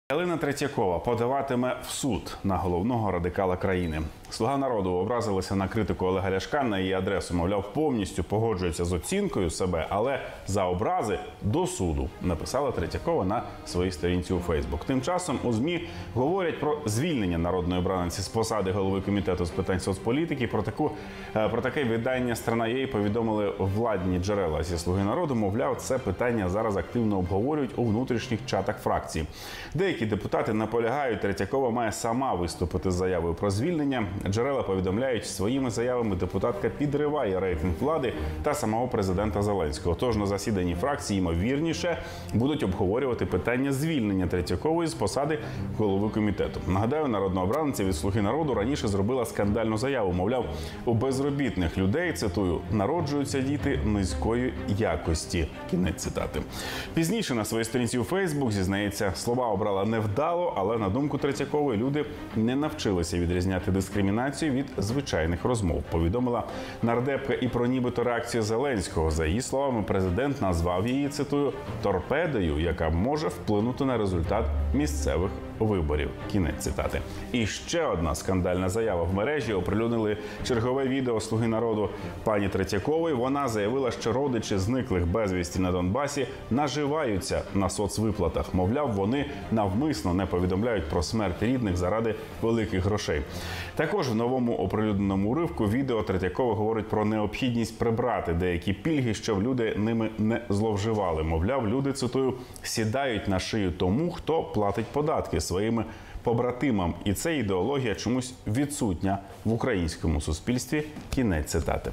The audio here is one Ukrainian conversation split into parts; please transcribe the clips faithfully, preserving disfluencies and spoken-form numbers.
Галина Третьякова подаватиме в суд на головного радикала країни. «Слуга народу» образилися на критику Олега Ляшка на її адресу. Мовляв, повністю погоджується з оцінкою себе, але за образи до суду, написала Третьякова на своїй сторінці у Фейсбук. Тим часом у ЗМІ говорять про звільнення народної обраниці з посади голови комітету з питань соцполітики. Про таку про таке видання «Страна.ua» повідомили владні джерела зі «Слуги народу». Мовляв, це питання зараз активно обговорюють у внутрішніх чатах фракції. Деякі депутати наполягають, Третьякова має сама виступити з заявою про звільнення. Джерела повідомляють, своїми заявами депутатка підриває рейтинг влади та самого президента Зеленського. Тож на засіданні фракції, ймовірніше, будуть обговорювати питання звільнення Третьякової з посади голови комітету. Нагадаю, народна обраниця від «Слуги народу» раніше зробила скандальну заяву. Мовляв, у безробітних людей, цитую, народжуються діти низької якості. Кінець цитати. Пізніше на своїй сторінці у Фейсбук, зізнається, слова обрала невдало, але, на думку Третьякової, люди не навчилися відрізняти дискримінацію від звичайних розмов. Повідомила нардепка і про нібито реакцію Зеленського. За її словами, президент назвав її, цитую, торпедою, яка може вплинути на результат місцевих виборів. Кінець цитати. І ще одна скандальна заява в мережі. Оприлюднили чергове відео «Слуги народу» пані Третьякової. Вона заявила, що родичі зниклих безвісті на Донбасі наживаються на соцвиплатах. Мовляв, вони навмисно не повідомляють про смерть рідних заради великих грошей. Також в новому оприлюдненому уривку відео Третьякова говорить про необхідність прибрати деякі пільги, щоб люди ними не зловживали. Мовляв, люди, цитую, сідають на шию тому, хто платить податки своїми побратимам. І ця ідеологія чомусь відсутня в українському суспільстві. Кінець цитати.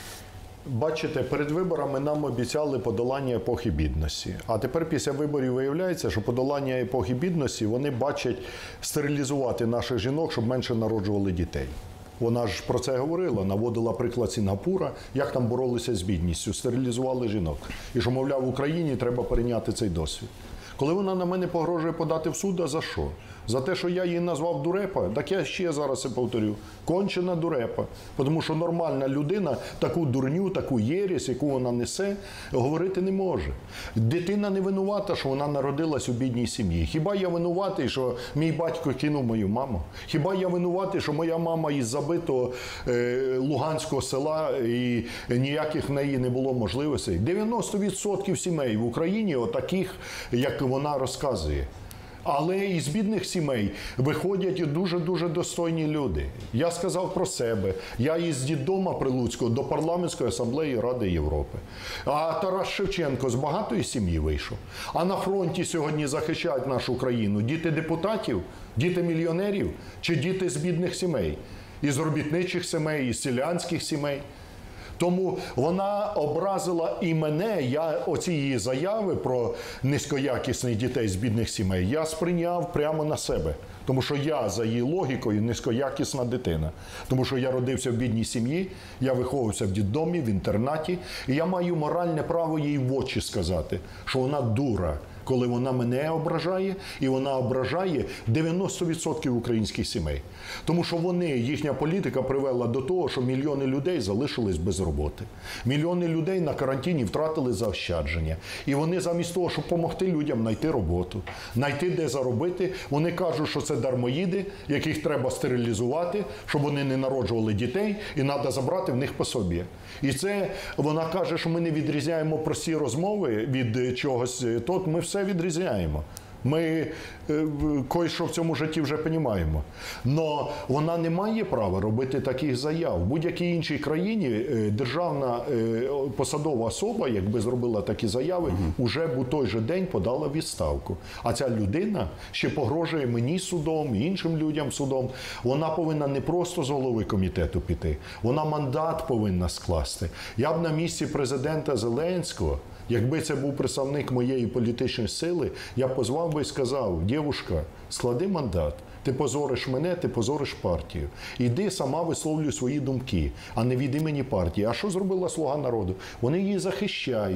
Бачите, перед виборами нам обіцяли подолання епохи бідності. А тепер після виборів виявляється, що подолання епохи бідності вони бачать стерилізувати наших жінок, щоб менше народжували дітей. Вона ж про це говорила, наводила приклад Сінгапура, як там боролися з бідністю, стерилізували жінок. І що, мовляв, в Україні треба перейняти цей досвід. Коли вона на мене погрожує подати в суд, а за що? За те, що я її назвав дурепа? Так я ще зараз це повторю. Кончена дурепа. Тому що нормальна людина таку дурню, таку єресь, яку вона несе, говорити не може. Дитина не винувата, що вона народилась у бідній сім'ї. Хіба я винуватий, що мій батько кинув мою маму? Хіба я винуватий, що моя мама із забитого е, Луганського села і ніяких в неї не було можливостей? дев'яносто відсотків сімей в Україні отаких, як вона розказує. Але із бідних сімей виходять дуже-дуже достойні люди. Я сказав про себе. Я із дитдома Прилуцького до парламентської асамблеї Ради Європи. А Тарас Шевченко з багатої сім'ї вийшов. А на фронті сьогодні захищають нашу країну діти депутатів, діти мільйонерів чи діти з бідних сімей? Із робітничих сімей, із селянських сімей. Тому вона образила і мене, я оці її заяви про низькоякісних дітей з бідних сімей, я сприйняв прямо на себе. Тому що я, за її логікою, низькоякісна дитина. Тому що я родився в бідній сім'ї, я виховувався в дитдомі, в інтернаті, і я маю моральне право їй в очі сказати, що вона дура, коли вона мене ображає, і вона ображає дев'яносто відсотків українських сімей. Тому що вони, їхня політика привела до того, що мільйони людей залишились без роботи. Мільйони людей на карантині втратили заощадження. І вони замість того, щоб допомогти людям знайти роботу, знайти де заробити, вони кажуть, що це дармоїди, яких треба стерилізувати, щоб вони не народжували дітей, і треба забрати в них пособі. І це, вона каже, що ми не відрізняємо прості розмови від чогось, то ми все відрізняємо. Ми е, кое-що в цьому житті вже розуміємо. Но вона не має права робити таких заяв. В будь-якій іншій країні е, державна е, посадова особа, якби зробила такі заяви, угу. уже б у той же день подала відставку. А ця людина ще погрожує мені судом, іншим людям судом. Вона повинна не просто з голови комітету піти, вона мандат повинна скласти. Я б на місці президента Зеленського, якби це був представник моєї політичної сили, я б позвав би і сказав: «Дівушка, склади мандат, ти позориш мене, ти позориш партію. Іди сама висловлюй свої думки, а не від імені партії». А що зробила «Слуга народу»? Вони її захищають.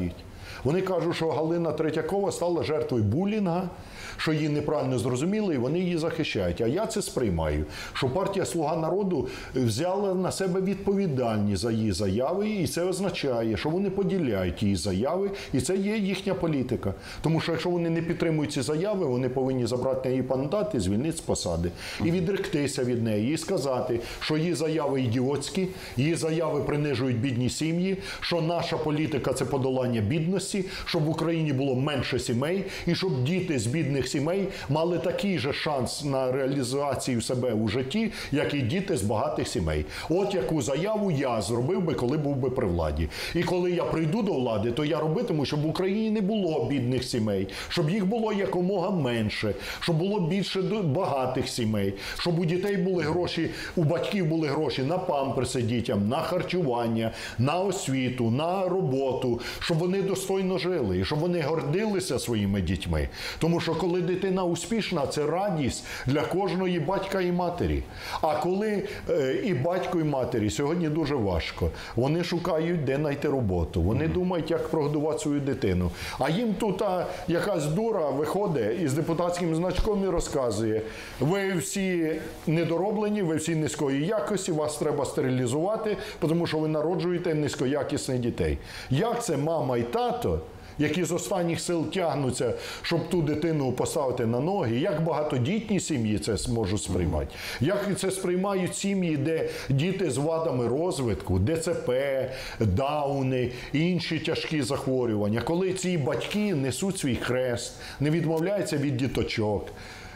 Вони кажуть, що Галина Третьякова стала жертвою булінга, що її неправильно зрозуміли, і вони її захищають. А я це сприймаю, що партія «Слуга народу» взяла на себе відповідальність за її заяви, і це означає, що вони поділяють її заяви, і це є їхня політика. Тому що якщо вони не підтримують ці заяви, вони повинні забрати її мандат і звільнити з посади. І відректися від неї, і сказати, що її заяви ідіотські, її заяви принижують бідні сім'ї, що наша політика – це подолання бідності, щоб в Україні було менше сімей, і щоб діти з бідних сімей мали такий же шанс на реалізацію себе у житті, як і діти з багатих сімей. От яку заяву я зробив би, коли був би при владі. І коли я прийду до влади, то я робитиму, щоб в Україні не було бідних сімей, щоб їх було якомога менше, щоб було більше багатих сімей, щоб у дітей були гроші, у батьків були гроші на памперси дітям, на харчування, на освіту, на роботу, щоб вони достойно жили, і щоб вони гордилися своїми дітьми. Тому що коли дитина успішна, це радість для кожної батька і матері. А коли е, і батько, і матері сьогодні дуже важко, вони шукають, де знайти роботу, вони думають, як прогодувати свою дитину. А їм тут а, якась дура виходить із депутатським значком і розказує: ви всі недороблені, ви всі низької якості, вас треба стерилізувати, тому що ви народжуєте низькоякісних дітей. Як це мама і тато, які з останніх сил тягнуться, щоб ту дитину поставити на ноги, як багатодітні сім'ї це зможуть сприймати? Як це сприймають сім'ї, де діти з вадами розвитку, Д Ц П, Дауни, інші тяжкі захворювання, коли ці батьки несуть свій хрест, не відмовляються від діточок,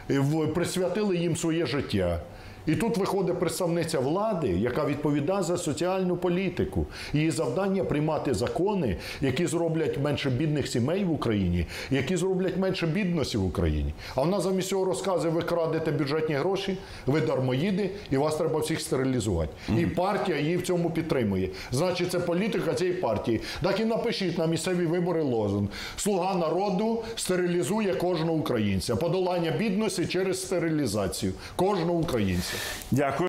присвятили їм своє життя. І тут виходить представниця влади, яка відповідає за соціальну політику. Її завдання – приймати закони, які зроблять менше бідних сімей в Україні, які зроблять менше бідності в Україні. А вона замість цього розказує: ви крадете бюджетні гроші, ви дармоїди, і вас треба всіх стерилізувати. Mm-hmm. І партія її в цьому підтримує. Значить, це політика цієї партії. Так і напишіть на місцеві вибори лозунг: «Слуга народу стерилізує кожного українця. Подолання бідності через стерилізацію кожного українця». Дякую.